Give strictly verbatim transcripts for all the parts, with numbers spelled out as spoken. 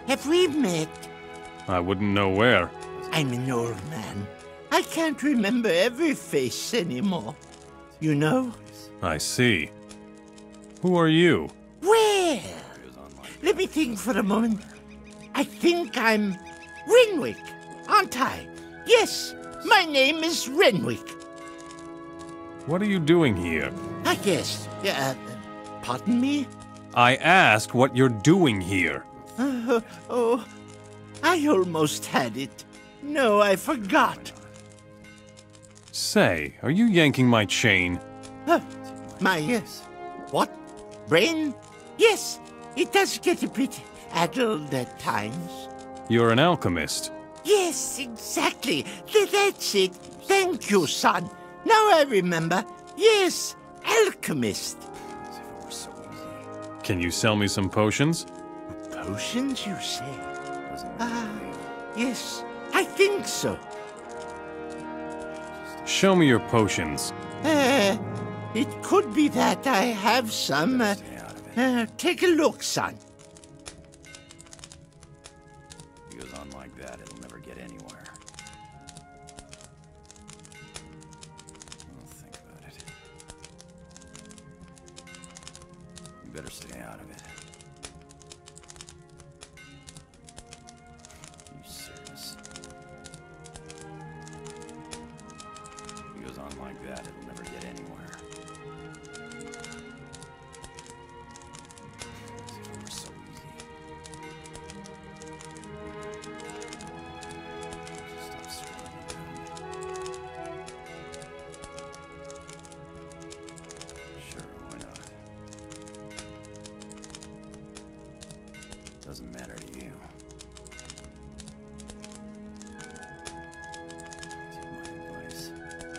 Have we met? I wouldn't know where. I'm an old man. I can't remember every face anymore. You know? I see. Who are you? Well, let me think for a moment. I think I'm Renwick, aren't I? Yes, my name is Renwick. What are you doing here? I guess. Uh, pardon me? I asked what you're doing here. Uh, oh, I almost had it. No, I forgot. Say, are you yanking my chain? Uh, my, yes. What? Brain? Yes, it does get a bit addled at times. You're an alchemist. Yes, exactly. Th that's it. Thank you, son. Now I remember. Yes, alchemist. Can you sell me some potions? Potions, you say? Ah, yes, I think so. Show me your potions. Uh, it could be that I have some. Uh, uh, take a look, son. If it goes on like that, it'll never get anywhere. I'll think about it. You better stay out of it. You serious? If it goes on like that, it'll never get anywhere. It was so easy. Stop screwing around. Sure, why not? Doesn't matter to you. Take my advice.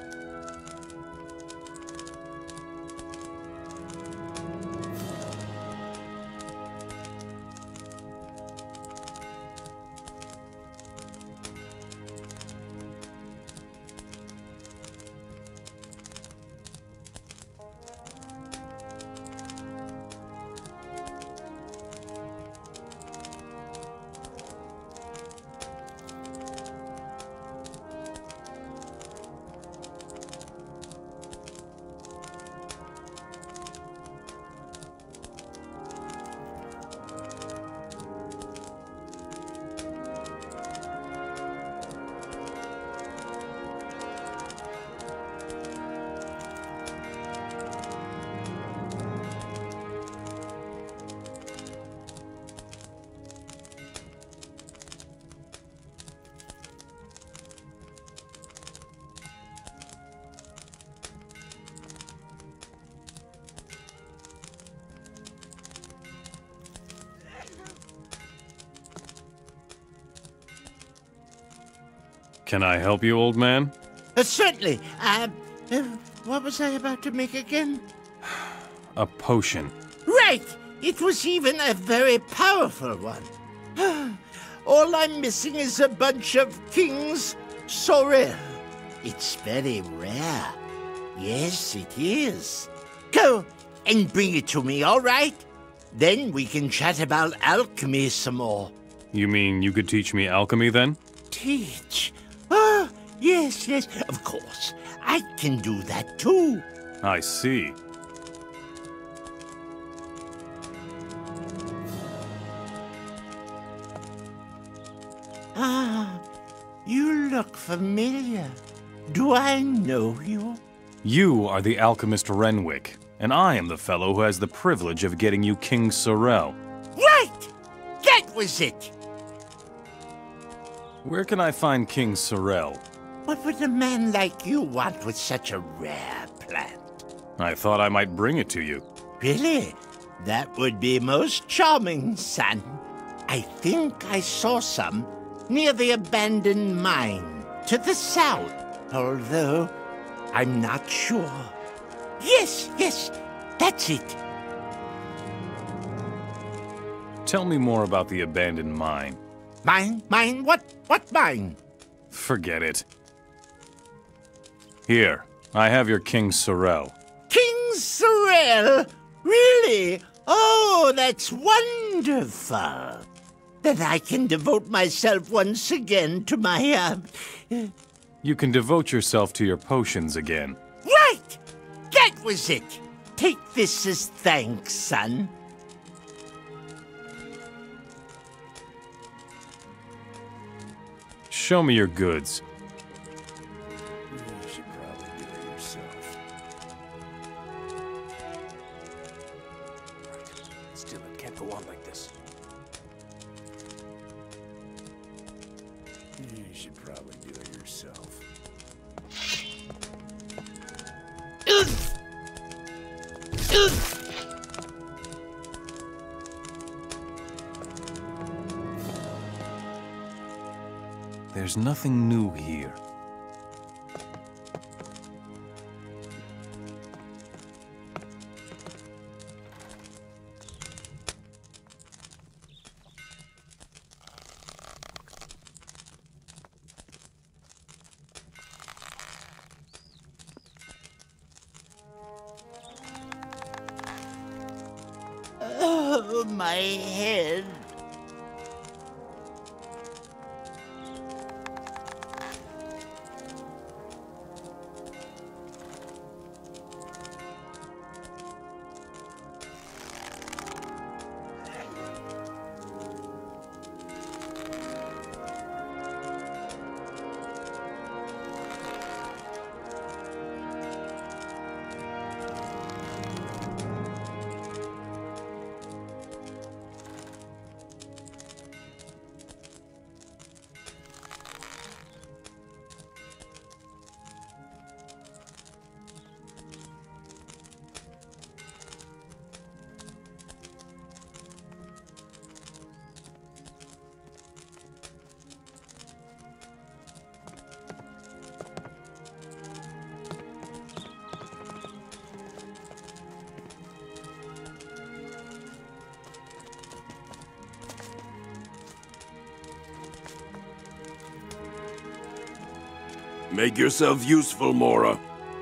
Can I help you, old man? Uh, certainly. Uh, uh, what was I about to make again? A potion. Right! It was even a very powerful one. All I'm missing is a bunch of King's Sorrel. It's very rare. Yes, it is. Go and bring it to me, all right? Then we can chat about alchemy some more. You mean you could teach me alchemy then? Teach? Oh, yes, yes, of course. I can do that too. I see. Ah, you look familiar. Do I know you? You are the alchemist Renwick, and I am the fellow who has the privilege of getting you King Sorrel. Right! That was it! Where can I find King Sorrel? What would a man like you want with such a rare plant? I thought I might bring it to you. Really? That would be most charming, son. I think I saw some near the abandoned mine to the south, although I'm not sure. Yes, yes, that's it. Tell me more about the abandoned mine. Mine? Mine? What? What mine? Forget it. Here, I have your King Sorrel. King Sorrel? Really? Oh, that's wonderful. that I can devote myself once again to my, uh... You can devote yourself to your potions again. Right! That was it! Take this as thanks, son. Show me your goods. You should probably do it yourself. Still, it can't go on like this. You should probably do it yourself. There's nothing new here. Oh, my head. Make yourself useful, Mora.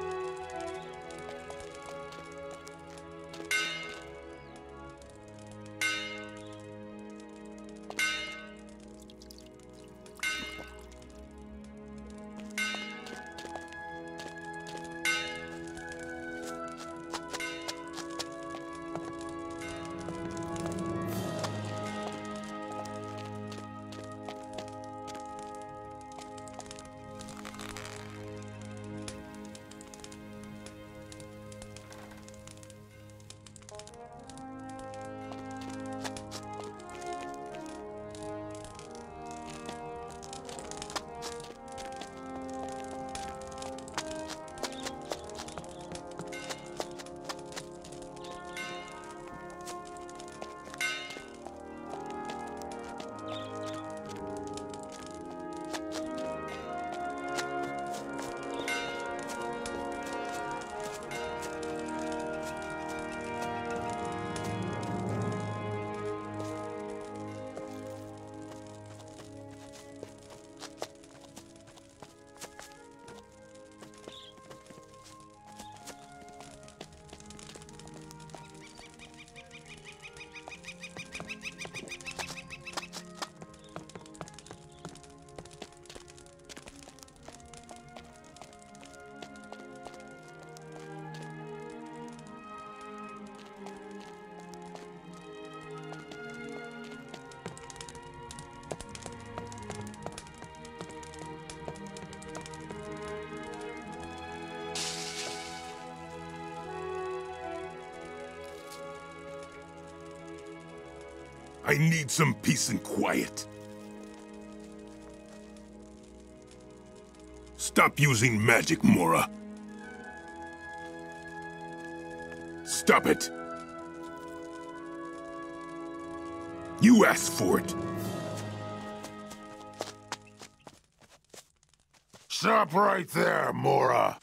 I need some peace and quiet. Stop using magic, Mora. Stop it. You asked for it. Stop right there, Mora.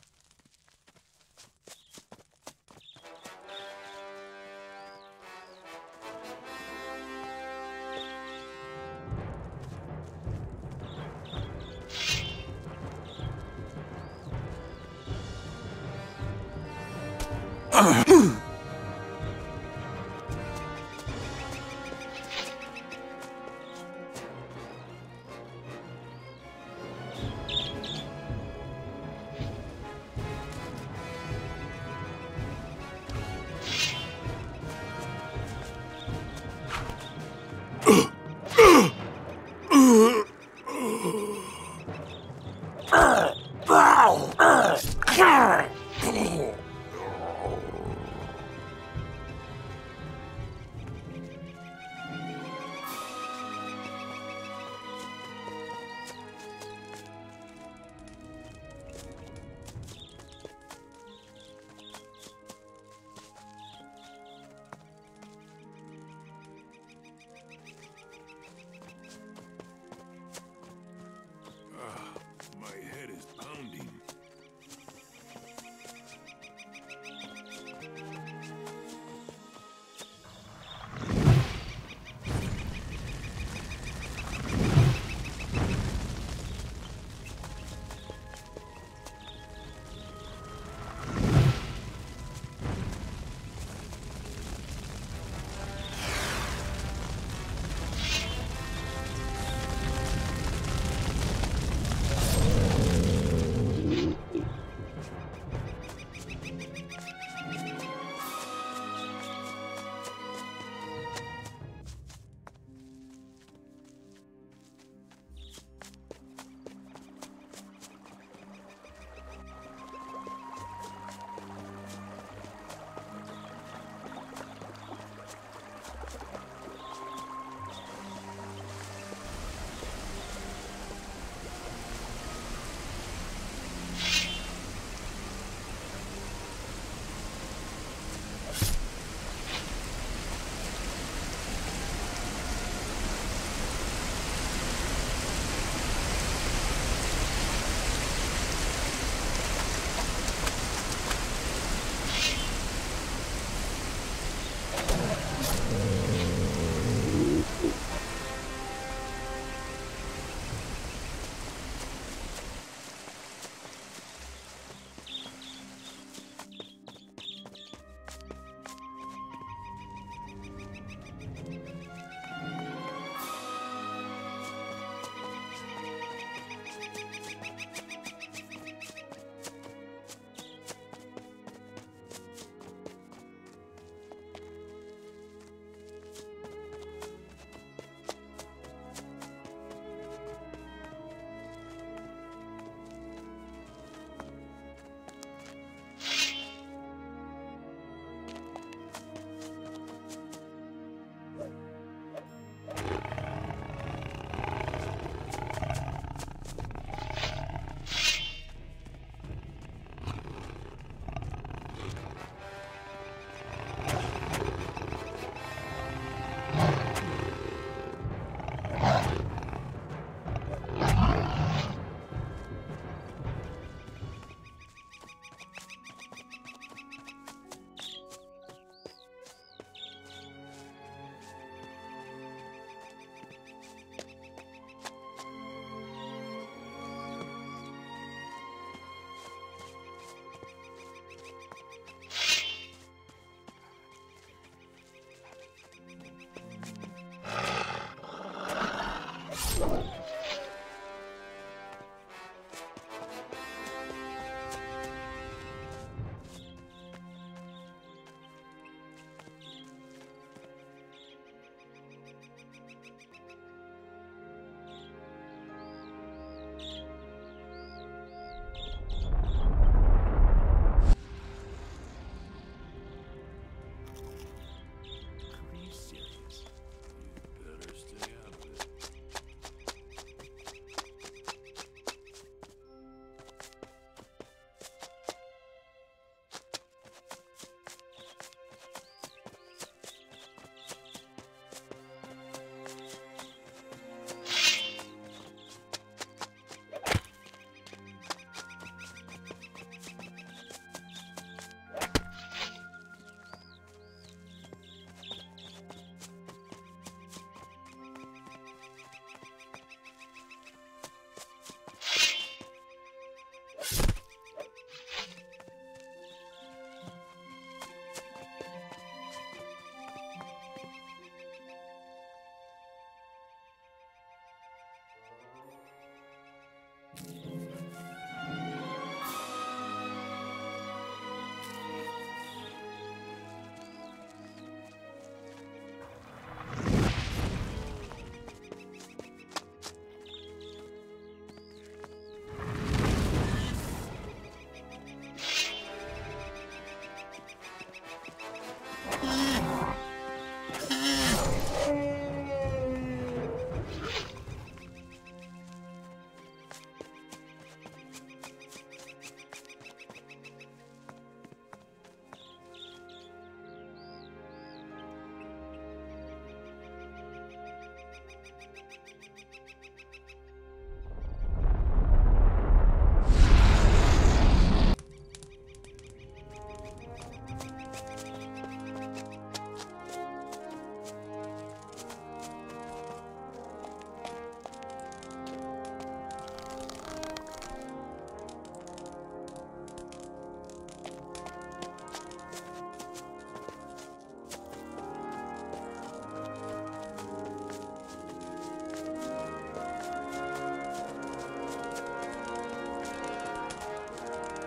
My head is pounding.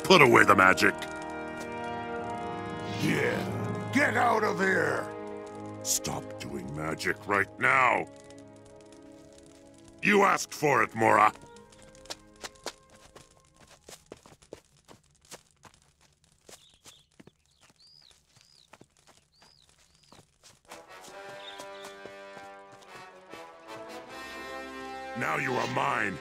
Put away the magic. Yeah, get out of here! Stop doing magic right now. You asked for it, Mora. Now you are mine.